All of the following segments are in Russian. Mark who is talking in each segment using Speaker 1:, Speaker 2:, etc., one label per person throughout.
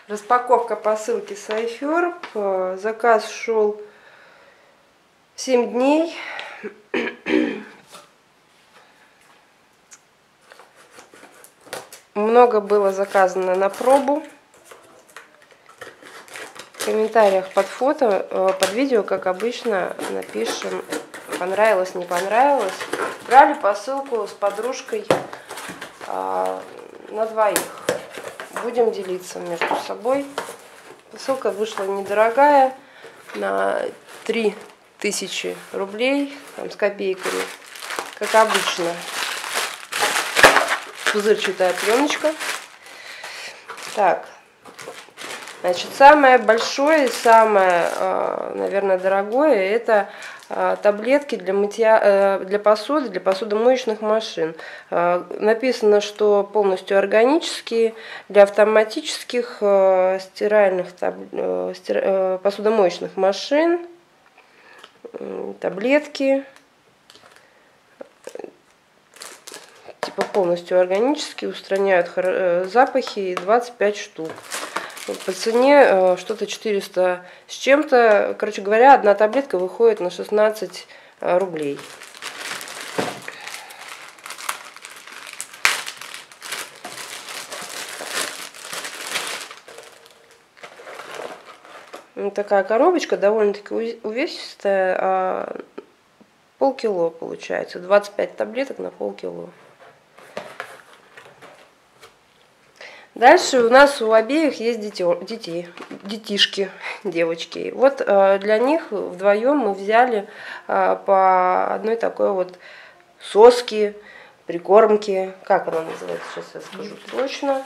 Speaker 1: Распаковка посылки с iFerb. Заказ шел 7 дней. Много было заказано на пробу. В комментариях под фото, под видео, как обычно, напишем, понравилось, не понравилось. Брали посылку с подружкой на двоих. Будем делиться между собой. Посылка вышла недорогая, на 3000 рублей, там, с копейками, как обычно. Пузырчатая пленочка. Так, значит, самое большое и самое, наверное, дорогое — это таблетки для мытья, для посуды, для посудомоечных машин. Написано, что полностью органические, для автоматических стиральных посудомоечных машин. Таблетки. Типа полностью органические, устраняют запахи, 25 штук. По цене что-то 400 с чем-то. Короче говоря, одна таблетка выходит на 16 рублей. Вот такая коробочка, довольно-таки увесистая, полкило получается. 25 таблеток на полкило. Дальше у нас у обеих есть детишки, девочки. Вот для них вдвоем мы взяли по одной такой вот соске, прикормке. Как она называется? Сейчас я скажу точно.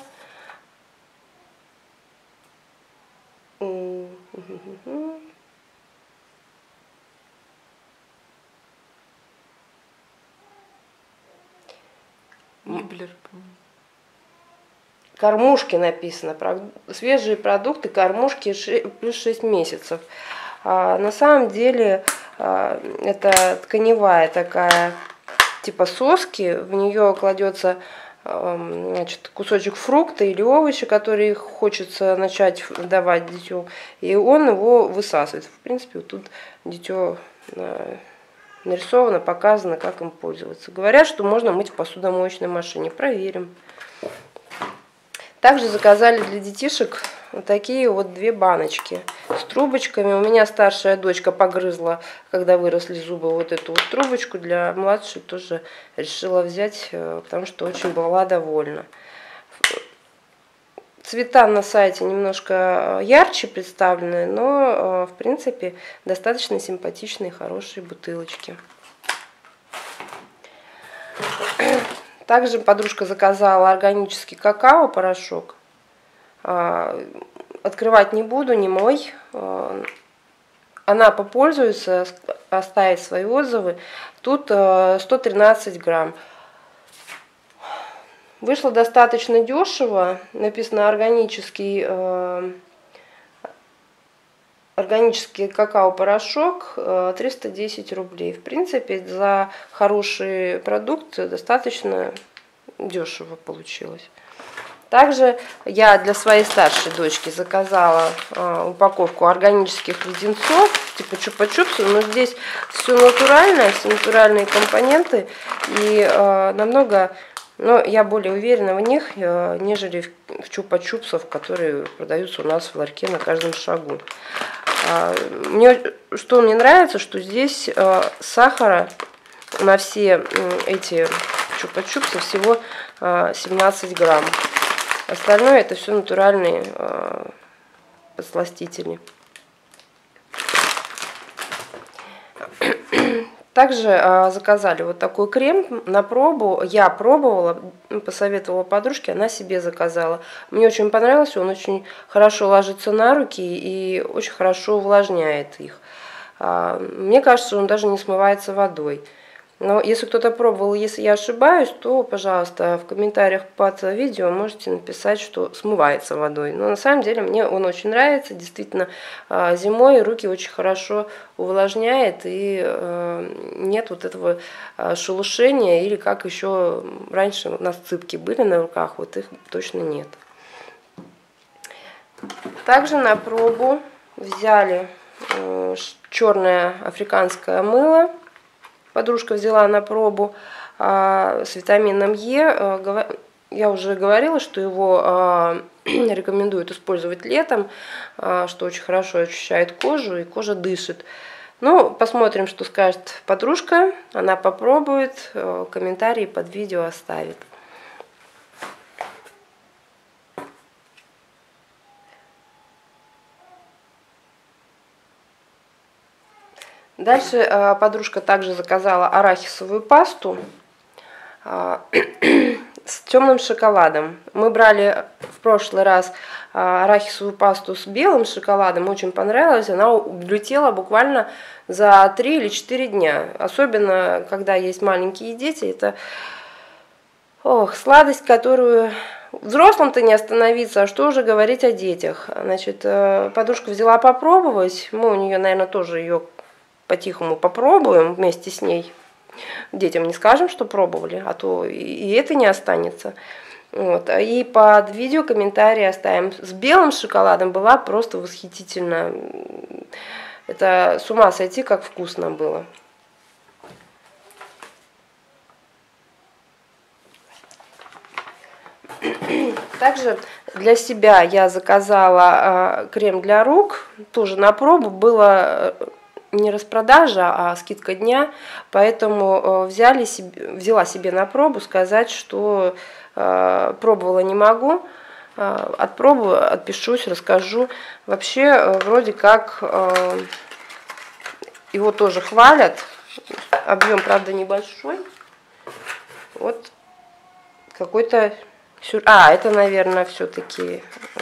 Speaker 2: Ниблер, по-моему.
Speaker 1: Кормушки написано. Свежие продукты, кормушки плюс 6 месяцев. На самом деле это тканевая такая, типа соски. В нее кладется, значит, кусочек фрукта или овощи, которые хочется начать давать дитю. И он его высасывает. В принципе, вот тут дитё нарисовано, показано, как им пользоваться. Говорят, что можно мыть в посудомоечной машине. Проверим. Также заказали для детишек вот такие вот 2 баночки с трубочками. У меня старшая дочка погрызла, когда выросли зубы, вот эту вот трубочку. Для младшей тоже решила взять, потому что очень была довольна. Цвета на сайте немножко ярче представлены, но в принципе достаточно симпатичные, хорошие бутылочки. Также подружка заказала органический какао-порошок. Открывать не буду, не мой. Она попользуется, оставит свои отзывы. Тут 113 грамм. Вышло достаточно дешево. Написано органический какао-порошок, 310 рублей. В принципе, за хороший продукт достаточно дешево получилось. Также я для своей старшей дочки заказала упаковку органических леденцов, типа чупа-чупсы, но здесь все натуральное, все натуральные компоненты, и намного, но я более уверена в них, нежели в чупа-чупсах, которые продаются у нас в ларьке на каждом шагу. Что мне нравится, что здесь сахара на все эти чупа-чупсы всего 17 грамм. Остальное это все натуральные подсластители. Также заказали вот такой крем на пробу. Я пробовала, посоветовала подружке, она себе заказала. Мне очень понравился, он очень хорошо ложится на руки и очень хорошо увлажняет их. Мне кажется, он даже не смывается водой. Но если кто-то пробовал, если я ошибаюсь, то, пожалуйста, в комментариях под видео можете написать, что смывается водой. Но на самом деле мне он очень нравится. Действительно, зимой руки очень хорошо увлажняет, и нет вот этого шелушения, или как еще раньше у нас цыпки были на руках, вот их точно нет. Также на пробу взяли черное африканское мыло. Подружка взяла на пробу с витамином Е. Я уже говорила, что его рекомендуют использовать летом, что очень хорошо очищает кожу и кожа дышит. Ну, посмотрим, что скажет подружка. Она попробует, комментарии под видео оставит. Дальше подружка также заказала арахисовую пасту с темным шоколадом. Мы брали в прошлый раз арахисовую пасту с белым шоколадом, очень понравилась. Она улетела буквально за 3 или 4 дня. Особенно, когда есть маленькие дети, это сладость, которую взрослым-то не остановиться, а что уже говорить о детях. Значит, подружка взяла попробовать, мы у нее, наверное, тоже ее по-тихому попробуем вместе с ней. Детям не скажем, что пробовали, а то и это не останется. Вот. И под видео комментарии оставим. С белым шоколадом была просто восхитительно. Это с ума сойти, как вкусно было. Также для себя я заказала крем для рук, тоже на пробу. Было не распродажа, а скидка дня, поэтому взяла себе на пробу, сказать, что пробовала не могу, отпробую, отпишусь, расскажу. Вообще, вроде как, его тоже хвалят, объем, правда, небольшой, вот какой-то это, наверное, все-таки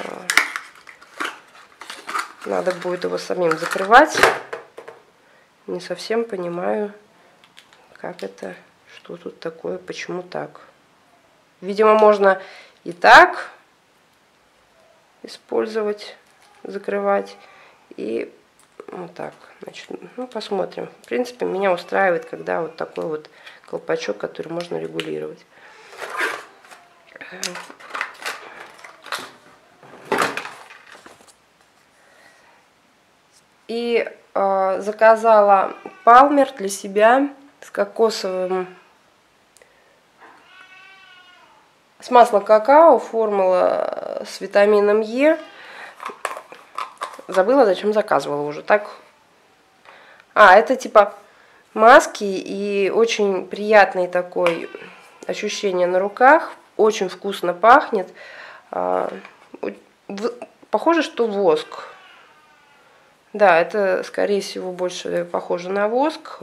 Speaker 1: надо будет его самим закрывать. Не совсем понимаю, как это, что тут такое, почему так. Видимо, можно и так использовать, закрывать, и вот так. Значит, ну, посмотрим. В принципе, меня устраивает, когда вот такой вот колпачок, который можно регулировать. И заказала палмер для себя с кокосовым, с маслом какао, формула с витамином Е. Забыла, зачем заказывала уже. Так. Это типа маски и очень приятный такой ощущение на руках. Очень вкусно пахнет. Похоже, что воск. Да, это, скорее всего, больше похоже на воск.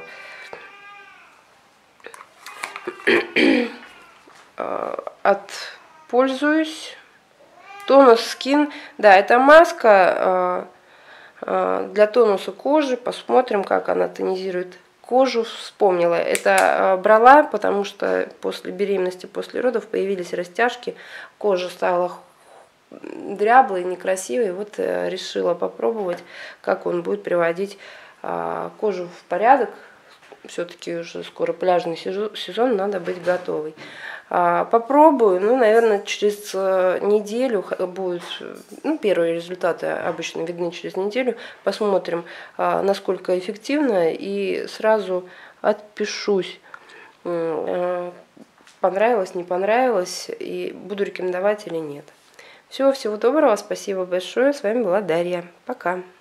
Speaker 1: Пользуюсь. Тонус Skin. Да, это маска для тонуса кожи. Посмотрим, как она тонизирует кожу. Вспомнила. Это брала, потому что после беременности, после родов появились растяжки. Кожа стала дряблый, некрасивый. Вот решила попробовать, как он будет приводить кожу в порядок. Все-таки уже скоро пляжный сезон, надо быть готовой. Попробую, ну, наверное, через неделю будут, ну, первые результаты обычно видны через неделю. Посмотрим, насколько эффективно, и сразу отпишусь. Понравилось, не понравилось, и буду рекомендовать или нет. Всего доброго, спасибо большое. С вами была Дарья. Пока.